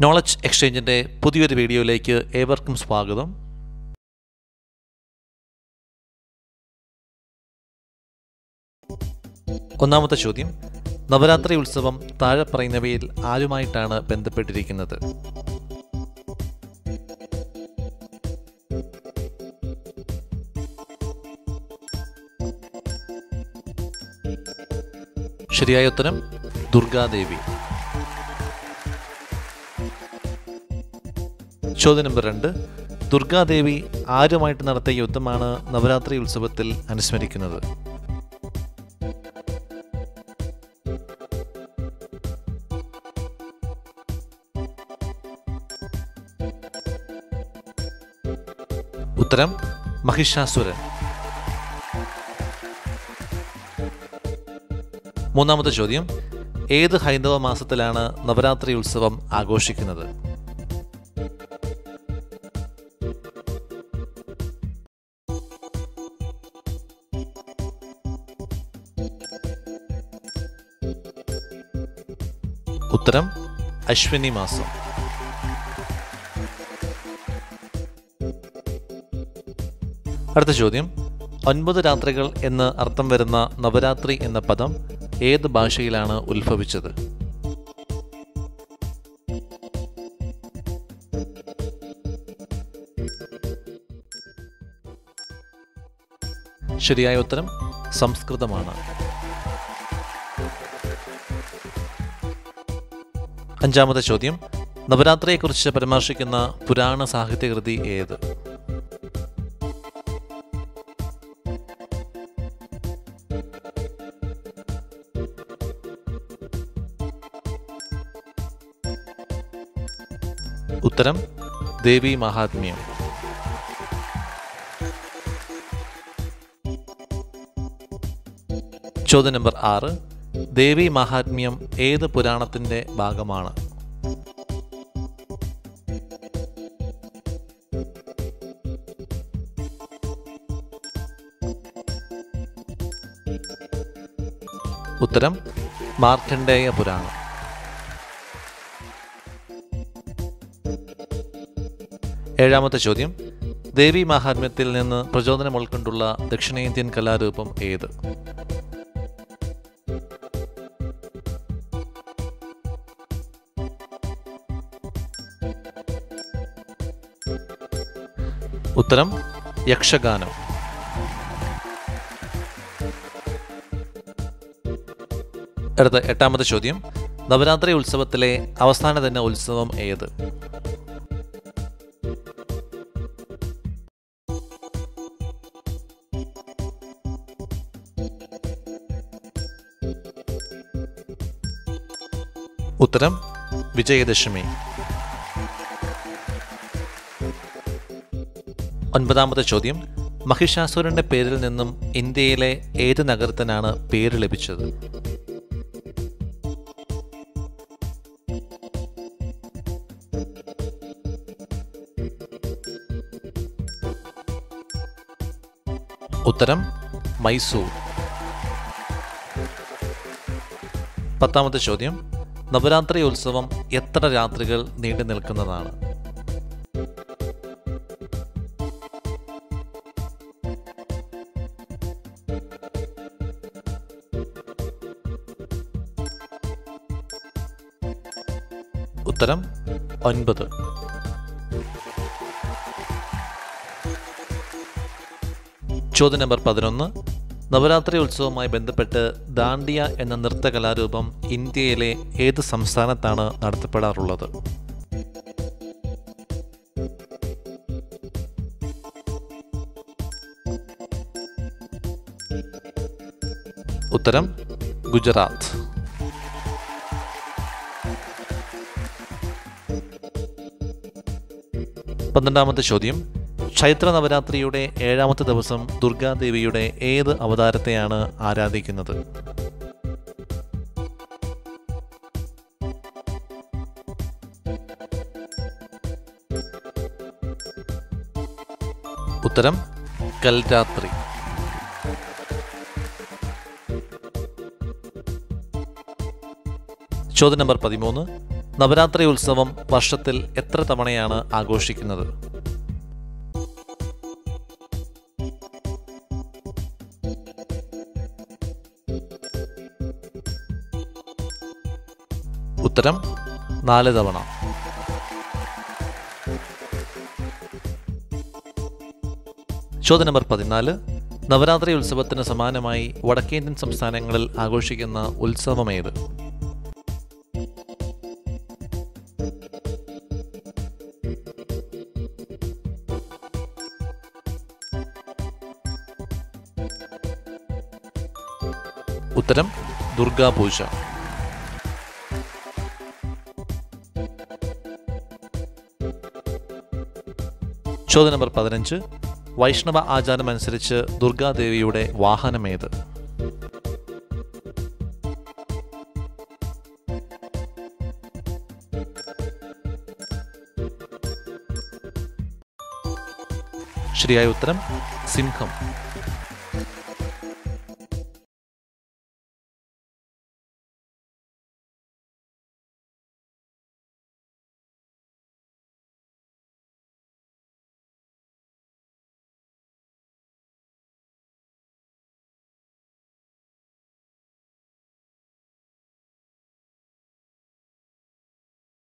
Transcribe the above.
Knowledge എക്സ്ചേഞ്ചിൻ്റെ പുതിയൊരു വീഡിയോയിലേക്ക് ഏവർക്കും സ്വാഗതം. ഒന്നാമത്തെ ചോദ്യം, നവരാത്രി ഉത്സവം താഴെ പറയുന്നവയിൽ ആരുമായിട്ടാണ് ബന്ധപ്പെട്ടിരിക്കുന്നത്? ശരിയായ ഉത്തരം ദുർഗാദേവി. ചോദ്യം നമ്പർ 2, ദുർഗാദേവി ആരുമായിട്ട് നടത്തിയ യുദ്ധമാണ് നവരാത്രി ഉത്സവത്തിൽ അനുസ്മരിക്കുന്നത്? ഉത്തരം മഹിഷാസുരൻ. മൂന്നാമത്തെ ചോദ്യം, ഏത് ഹൈന്ദവ മാസത്തിലാണ് നവരാത്രി ഉത്സവം ആഘോഷിക്കുന്നത്? ഉത്തരം അശ്വിനി മാസം. അടുത്ത ചോദ്യം, 9 രാത്രികൾ എന്ന് അർത്ഥം വരുന്ന നവരാത്രി എന്ന പദം ഏത് ഭാഷയിലാണ് ഉത്ഭവിച്ചത്? ശരിയായ ഉത്തരം സംസ്കൃതമാണ്. അഞ്ചാമത്തെ ചോദ്യം, നവരാത്രിയെക്കുറിച്ച് പരാമർശിക്കുന്ന പുരാണ സാഹിത്യകൃതി ഏത്? ഉത്തരം ദേവി മഹാത്മ്യം. ചോദ്യം നമ്പർ 6, ദേവി മഹാത്മ്യം ഏത് പുരാണത്തിന്റെ ഭാഗമാണ്? ഉത്തരം മാർക്കണ്ഡേയ പുരാണം. ഏഴാമത്തെ ചോദ്യം, ദേവി മഹാത്മ്യത്തിൽ നിന്ന് പ്രചോദനം ഉൾക്കൊണ്ടുള്ള ദക്ഷിണേന്ത്യൻ കലാരൂപം ഏത്? ഉത്തരം യക്ഷഗാനം. അടുത്ത എട്ടാമത്തെ ചോദ്യം, നവരാത്രി ഉത്സവത്തിലെ അവസാന ദിന ഉത്സവം ഏത്? ഉത്തരം വിജയദശമി. ഒൻപതാമത്തെ ചോദ്യം, മഹിഷാസുരന്റെ പേരിൽ നിന്നും ഇന്ത്യയിലെ ഏത് നഗരത്തിനാണ് പേര് ലഭിച്ചത്? ഉത്തരം മൈസൂർ. പത്താമത്തെ ചോദ്യം, നവരാത്രി ഉത്സവം എത്ര രാത്രികൾ നീണ്ടു നിൽക്കുന്നതാണ്? ഉത്തരം 9. ചോദ്യം നമ്പർ 11, നവരാത്രി ഉത്സവവുമായി ബന്ധപ്പെട്ട് ദാണ്ഡിയ എന്ന നൃത്ത കലാരൂപം ഇന്ത്യയിലെ ഏത് സംസ്ഥാനത്താണ് നടത്തപ്പെടാറുള്ളത്? ഉത്തരം ഗുജറാത്ത്. പന്ത്രണ്ടാമത്തെ ചോദ്യം, ചൈത്ര നവരാത്രിയുടെ 7ാമത്തെ ദിവസം ദുർഗാദേവിയുടെ ഏത് അവതാരത്തെയാണ് ആരാധിക്കുന്നത്? ഉത്തരം കൽരാത്രി. ചോദ്യം നമ്പർ 13, നവരാത്രി ഉത്സവം വർഷത്തിൽ എത്ര തവണയാണ് ആഘോഷിക്കുന്നത്? ഉത്തരം 4 തവണ. ചോദ്യം നമ്പർ 14. നവരാത്രി ഉത്സവത്തിന് സമാനമായി വടക്കേന്ത്യൻ സംസ്ഥാനങ്ങളിൽ ആഘോഷിക്കുന്ന ഉത്സവമേത്? ഉത്തരം ദുർഗാപൂജ. ചോദ്യം നമ്പർ 15. വൈഷ്ണവ ആചാരമനുസരിച്ച് ദുർഗാദേവിയുടെ വാഹനമേത്? ശരിയായ ഉത്തരം സിംഹം.